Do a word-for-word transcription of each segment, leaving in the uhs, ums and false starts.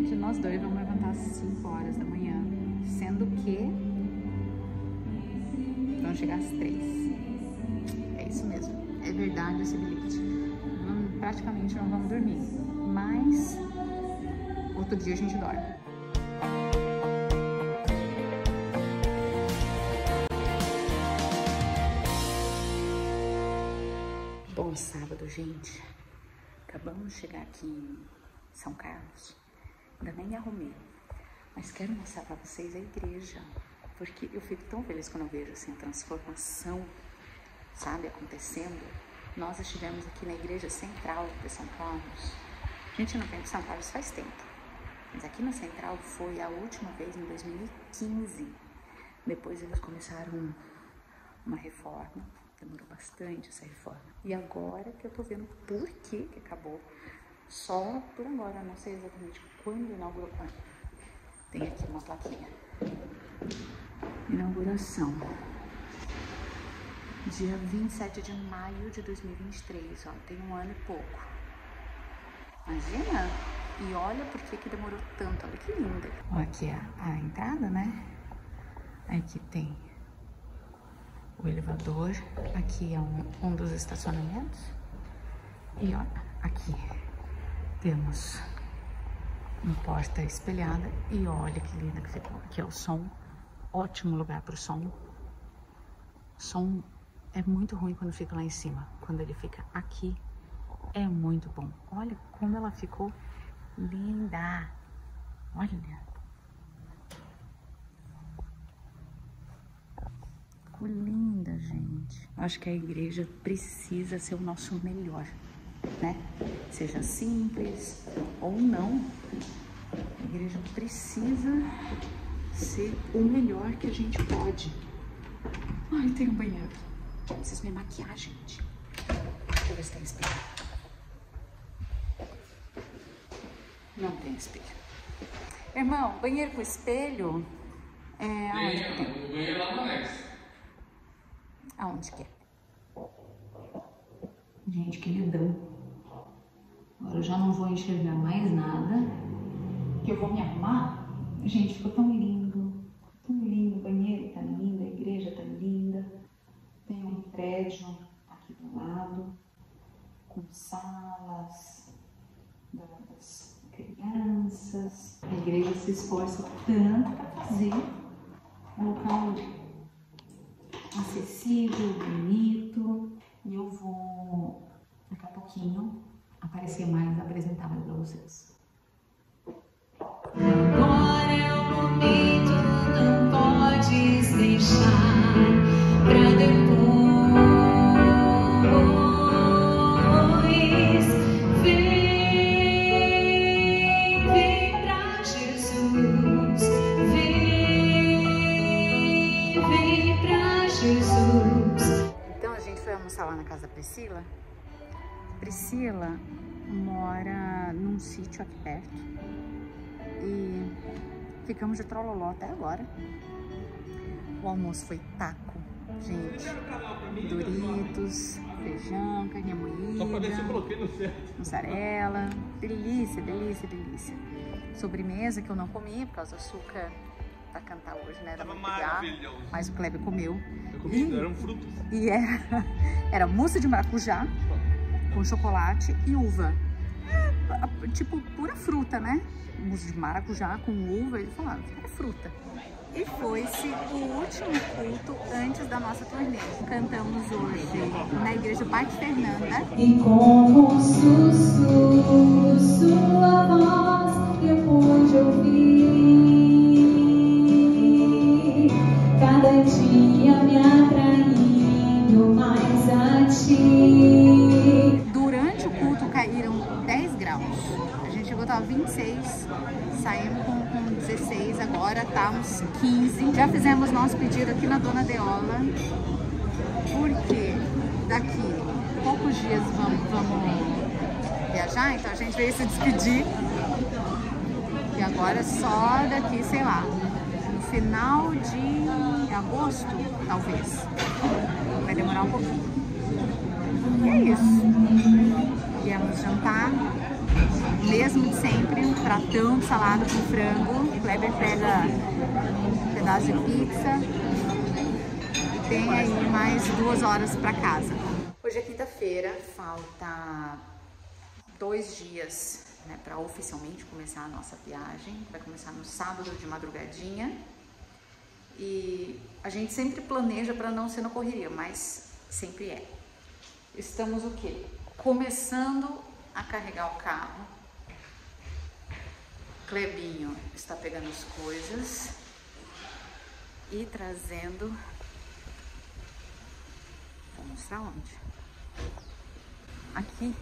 Gente, nós dois vamos levantar às cinco horas da manhã, sendo que vamos chegar às três. É isso mesmo, é verdade esse bilhete. Não, praticamente não vamos dormir, mas outro dia a gente dorme. Bom sábado, gente. Acabamos de chegar aqui em São Carlos. Ainda nem me arrumei, mas quero mostrar para vocês a igreja, porque eu fico tão feliz quando eu vejo assim a transformação, sabe, acontecendo. Nós estivemos aqui na igreja central de São Carlos. A gente não vem de São Carlos faz tempo, mas aqui na central foi a última vez em dois mil e quinze. Depois eles começaram uma reforma, demorou bastante essa reforma. E agora que eu tô vendo por que que acabou. Só por agora, não sei exatamente quando inaugurou. Ah, tem aqui uma plaquinha. Inauguração. Dia vinte e sete de maio de dois mil e vinte e três, ó. Tem um ano e pouco. Imagina? E olha por que que demorou tanto. Olha que linda. Ó, aqui é a, a entrada, né? Aqui tem o elevador. Aqui é um, um dos estacionamentos. E olha, aqui temos uma porta espelhada e olha que linda que ficou. Aqui é o som, ótimo lugar para o som. O som é muito ruim quando fica lá em cima. Quando ele fica aqui, é muito bom. Olha como ela ficou linda. Olha. Ficou linda, gente. Acho que a igreja precisa ser o nosso melhor, né? Seja simples ou não, a igreja precisa ser o melhor que a gente pode. Ai, tem um banheiro. Preciso me maquiar, gente. Deixa eu ver se tem espelho. Não tem espelho. Irmão, banheiro com espelho? É, aonde que tem? O banheiro lá no anexo. Aonde que é? Gente, que lindão. Agora eu já não vou enxergar mais nada, que eu vou me arrumar. Gente, ficou tão lindo, tão lindo, o banheiro tá lindo, a igreja tá linda. Tem um prédio aqui do lado, com salas das crianças. A igreja se esforça tanto para fazer um local acessível, bonito. E eu vou, daqui a pouquinho, aparecer mais, apresentar mais para vocês. Agora é o momento, não podes deixar pra depois. Vem, vem pra Jesus. Vem, vem pra Jesus. Então a gente foi almoçar lá na casa da Priscila. Priscila mora num sítio aqui perto e ficamos de trololó até agora. O almoço foi taco, gente, Doritos, feijão, carne moída, mussarela, delícia, delícia, delícia. Sobremesa que eu não comi por causa do açúcar pra cantar hoje, né? Era muito maravilhoso. Mas o Kleber comeu. Eu comi, e, eram frutos. E era, era mousse de maracujá com chocolate e uva. É, tipo, pura fruta, né? Mousse de maracujá com uva, ele falava, é fruta. E foi-se o último culto antes da nossa turnê. Cantamos hoje na igreja Pai Fernanda. E com um sussurro, sua voz eu pude ouvir, cada dia me atraindo mais a ti. Durante o culto caíram dez graus. A gente chegou, tava vinte e seis, saímos com, com dezesseis, agora tá uns quinze. Já fizemos nosso pedido aqui na Dona Deola, porque daqui poucos dias vamos, vamos viajar, então a gente veio se despedir. E agora só daqui, sei lá, no final de agosto, talvez. Vai demorar um pouquinho. E é isso. Viemos jantar. mesmo de sempre, um pratão de salada com frango. O Kleber pega um pedaço de pizza e tem aí mais duas horas para casa. Hoje é quinta-feira, falta dois dias, né, para oficialmente começar a nossa viagem. Vai começar no sábado de madrugadinha e a gente sempre planeja para não ser na correria, mas sempre é. Estamos o quê? Começando a carregar o carro. Clebinho está pegando as coisas e trazendo. Vou mostrar onde? Aqui.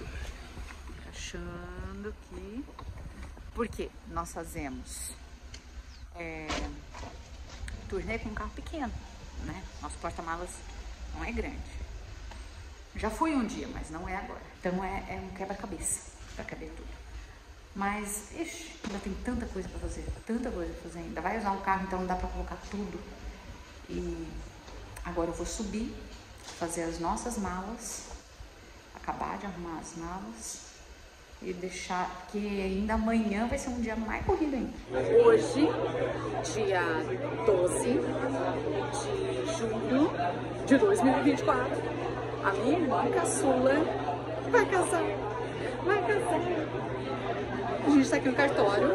Achando aqui. Porque nós fazemos é, turnê com um carro pequeno, né? Nosso porta-malas não é grande. Já foi um dia, mas não é agora. Então é, é um quebra-cabeça para caber tudo. Mas, ixi, ainda tem tanta coisa para fazer, tanta coisa para fazer ainda. Vai usar o carro, então não dá para colocar tudo. E agora eu vou subir, fazer as nossas malas, acabar de arrumar as malas e deixar, porque ainda amanhã vai ser um dia mais corrido ainda. Hoje, dia doze de julho de dois mil e vinte e quatro, a minha irmã caçula vai casar, vai casar. A gente tá aqui no cartório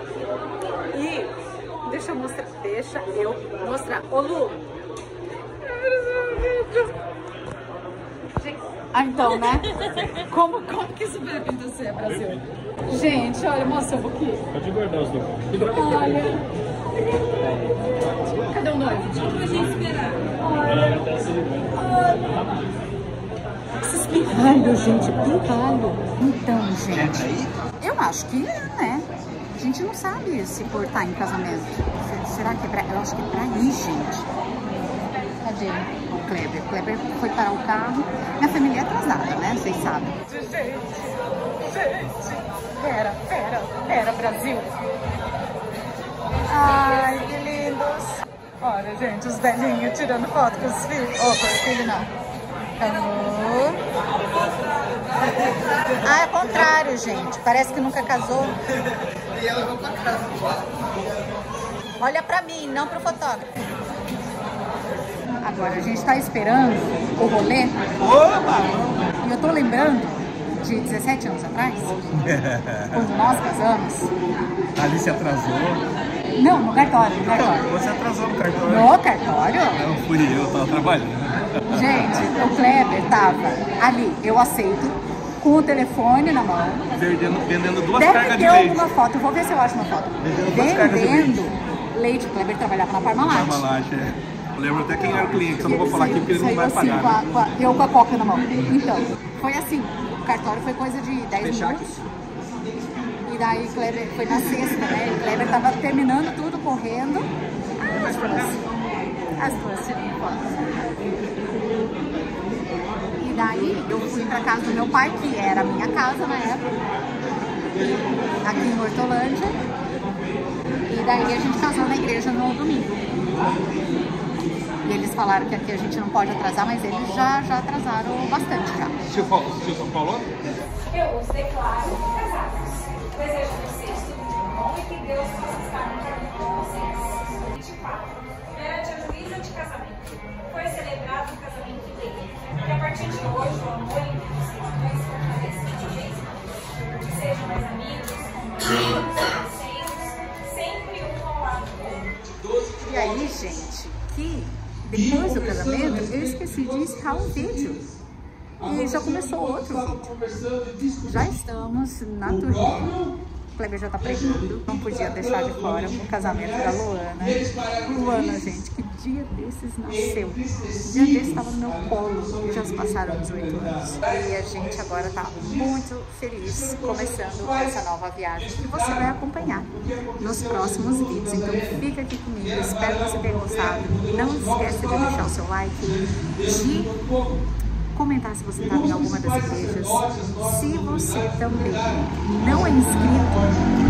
e deixa eu mostrar, deixa eu mostrar. Ô Lu! Ah, então, né? Como, como que isso vai acontecer, Brasil? Gente, olha, mostra um pouquinho. Pode guardar os documentos. Olha. Cadê o noivo? Deixa a gente esperar. Olha. Esses pirralhos, gente, pirralho. Então, gente, eu acho que é, né? A gente não sabe se portar em casamento. Será que é pra... Eu acho que é pra ir, gente. Cadê o Kleber? O Kleber foi parar o carro. Minha família é atrasada, né? Vocês sabem. Gente, gente. Pera, pera, pera, Brasil. Ai, que lindos. Olha, gente, os velhinhos tirando foto com os filhos. Opa, os filhos não. Alô? Ah, é contrário, gente. Parece que nunca casou. E ela vai pra casa. Olha pra mim, não pro fotógrafo. Agora, a gente tá esperando o rolê. Opa! E eu tô lembrando de dezessete anos atrás, quando nós casamos. A Alice atrasou. Não, no cartório, no cartório. Você atrasou no cartório. No cartório? Não, fui eu, eu tava trabalhando. Gente, o Kleber tava ali, eu aceito, com o telefone na mão. Vendendo, vendendo duas Deve cargas de ter leite. alguma foto, eu vou ver se eu acho uma foto. Vendendo duas cargas de leite. Vendendo leite. O Kleber trabalhava na Parmalat. Parmalat, é. Eu lembro até quem era o cliente, só não vou falar aqui porque ele não vai assim, pagar. Com a, com a, eu com a coca na mão. Então, foi assim, o cartório foi coisa de dez Fechar minutos. Aqui. E daí Kleber foi na sexta, né? O Kleber tava terminando tudo, correndo. Ah, as duas. As duas tirando foto. E daí eu fui pra casa do meu pai, que era a minha casa na época, aqui em Hortolândia. E daí a gente casou na igreja no domingo. E eles falaram que aqui a gente não pode atrasar, mas eles já, já atrasaram bastante já. Tio São Paulo? Eu os declaro casados. Desejo a vocês tudo de bom e que Deus possa estar no caminho com vocês. vinte e quatro. Perante a juíza de casamento. Foi celebrado o casamento dele. E a partir de hoje, o amor entre vocês dois permanece de vez em quando. Sejam mais amigos, companheiros, sempre um ao lado do outro. E aí, gente, que depois do casamento eu esqueci de encerrar um vídeo. E já começou outro vídeo. Já estamos na turnê. O Kleber já tá pregando. Não podia deixar de fora o casamento da Luana. Luana, gente, que dia desses nasceu. Dia desses estava no meu colo. Já se passaram dezoito anos. E a gente agora tá muito feliz começando essa nova viagem que você vai acompanhar nos próximos vídeos. Então fica aqui comigo. Espero que você tenha gostado. Não esqueça de deixar o seu like, de comentar se você estava em alguma das igrejas. Se você também não é inscrito